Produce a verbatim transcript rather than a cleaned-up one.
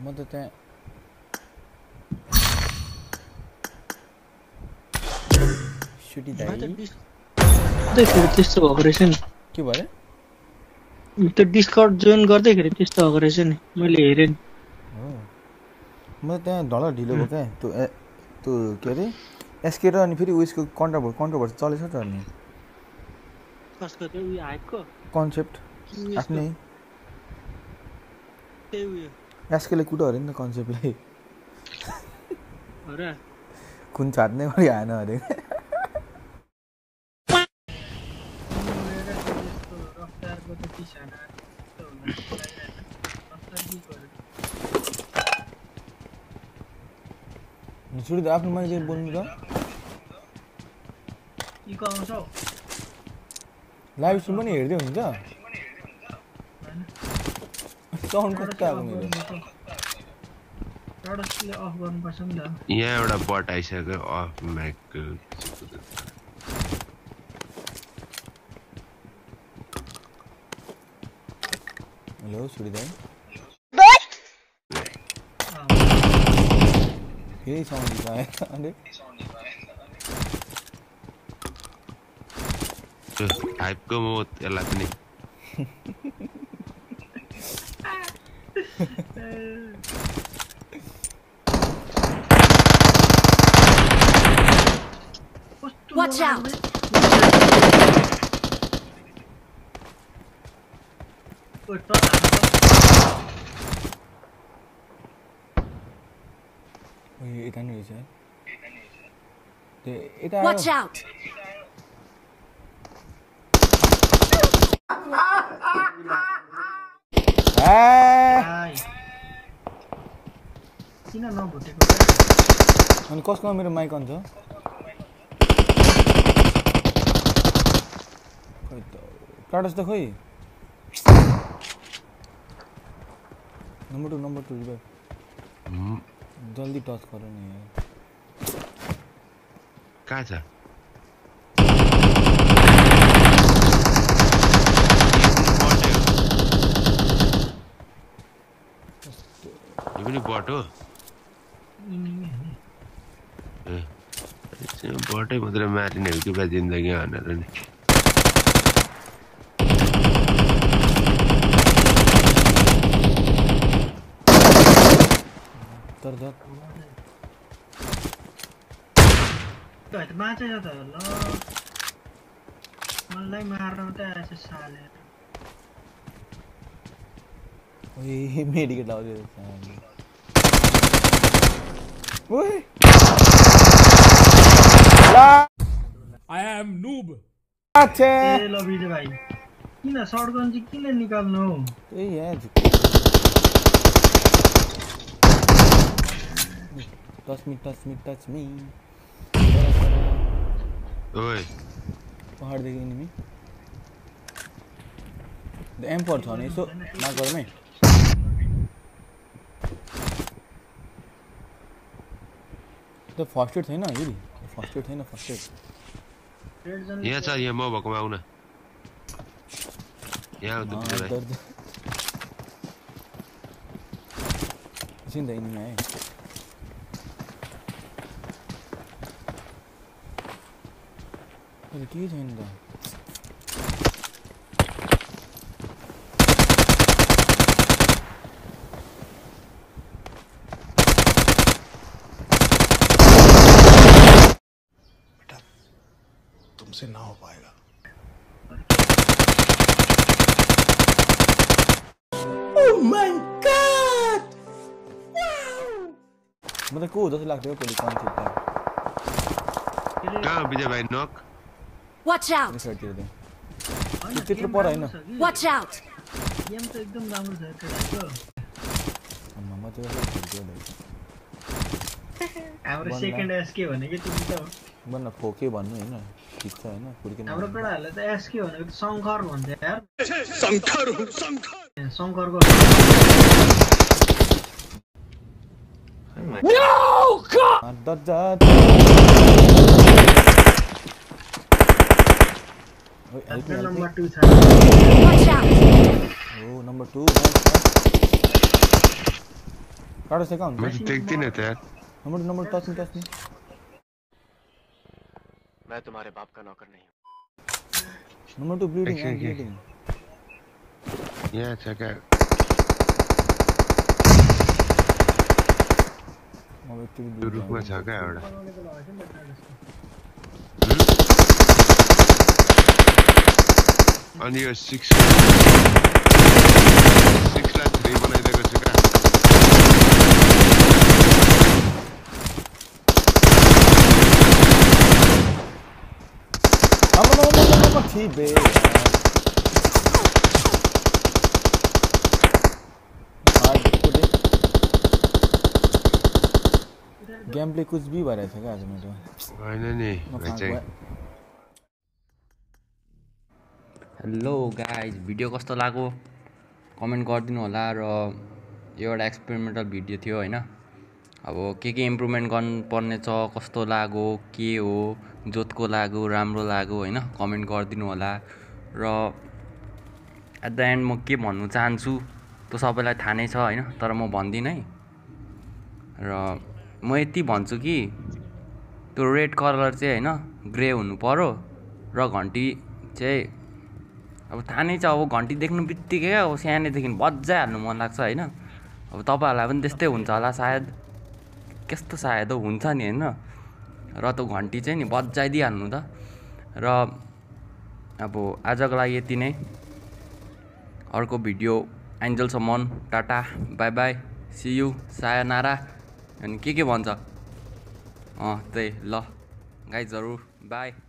म त त्यहाँ सुटी दाइ त्यो फेरि त्यस्तो भएको रहेछ नि के भयो त्यो डिस्कर्ड जोइन गर्दैखेरि त्यस्तो भएको रहेछ नि मैले हेरेँ नि हो म त्यहाँ ढल ढिलो भयो क्या त्यो त्यो के अरे एसके र अनि फेरि उयसको कन्ट्रोभर्स कन्ट्रोभर्स चलेछ त अनि कसको त्यो उयो हाइपको कन्सेप्ट आफ्नै त्यही उयो एसकेले कुटो अरे नि त कन्सेप्टलाई हो र कुन छाट्ने गरी आएन अरे सुरु त आफ्नो मान्छे बोल्नु त इको आउँछ लाइभ स्ट्रिम पनि हेर्दै हुन्छ साउन्ड कस्तो आएको मेरो प्रडक्टले अफ गर्नुपर्छ नि त यहाँ एउटा बट आइसक्यो अफ माइक हेलो सुरु दाइ फेरि साउन्ड आयो अरे हाइपको म यसलाई पनि Watch out! Watch out! किन नभुटेको अनि कसको मेरो माइक अन छ काटस त खोइ number two number two revive जल्दी टच गर नि यार कहाँ छ यो पनि बट हो बटै मात्र मारिने हो कि बा जिन्दगी भनेर नि तर त त माछे छ त ल मलाई मार्न त आएछ साले ओए मेडिकेट लाउँदै ओए I am noob. अच्छा ए ल बिजे भाइ किन शटगन चाहिँ किन निकाल्नु हो ए यार touch me touch me touch me ओए पहाड देखि नि द एम फोर छ नि सो मागरमै त फर्स्ट एड छैन यदि फर्स्ट एड छैन फर्स्ट एड यहाँ छ यहाँ म भएकोमा आउन यहाँ आउ त बिजे भाइ एकछिन त यिनीमा आए अहिले के छैन त तुमसे ना हो पाएगा Oh my god! मतलब को जस्तो लाग्थ्यो पोली कन्सेप्ट कहाँ बिजे भाइ नक Watch out! साइडतिर दे त्यत्रो पर हैन Watch out! गेम त एकदम राम्रो छ केटाको मम्मा चाहिँ खेल्थ्यो हाम्रो सेकेन्ड एस के भनेको तिमी त भन्न फोके भन्नु हैन ठिक छ हैन फुर्किन हाम्रो केटाहरुले त एस के भनेको शंकर भन्छ यार शंकर शंकर शंकरको No God! नम्बर टू छ Watch out! Oh, number two. टाटा से कहाँ हुन्छ मैले देख्दिनँ त यार नंबर नंबर टच नहीं टच नहीं मैं तुम्हारे बाप का नौकर नहीं हूँ number two bleeding Okay, and okay. Bleeding यहाँ छ क्या अब यति त्यो रुखमा छ क्या एउटा अनि यो सिक्स सिक्सलाई थ्री बनाइदिएको छु क्या नंबर नंबर नंबर नंबर ठीक बे गेम प्ले कुछ भी भइरहेछ क्या आज मेरो होइन नि भाइ चाहिँ हेलो गाइज भिडियो कस्तो लाग्यो कमेन्ट गरिदिनु होला र यो एउटा एक्सपेरिमेन्टल भिडियो थियो हैन अब के के इम्प्रुभमेन्ट गर्नुपर्ने छ कस्तो लाग्यो के हो जोतको लाग्यो राम्रो लाग्यो हैन कमेन्ट गरिदिनु होला र एट द एन्ड म के भन्नु चाहन्छु त्यो सबैलाई थाहा नै छ हैन तर म भन्दिन है र म यति भन्छु कि त्यो रेड कलर चाहिँ हैन ग्रे हुनु पर्यो र घन्टी चाहिँ अब थाहा नै छ अब घन्टी देख्नु बित्तिकै अब सानैदेखि बजाइहाल्नु मन लाग्छ हैन अब तपाईहरुलाई पनि त्यस्तै हुन्छ होला सायद कस्तो सायद हुन्छ नि हैन र त्यो घन्टी चाहिँ नि बजाइदिइहाल्नु त र अब आजको लागि यति नै अर्को भिडियो एन्जलसम्म tata bye bye see you सायोनारा अनि के के भन्छ अँ त्यही ल गाइजहरु बाई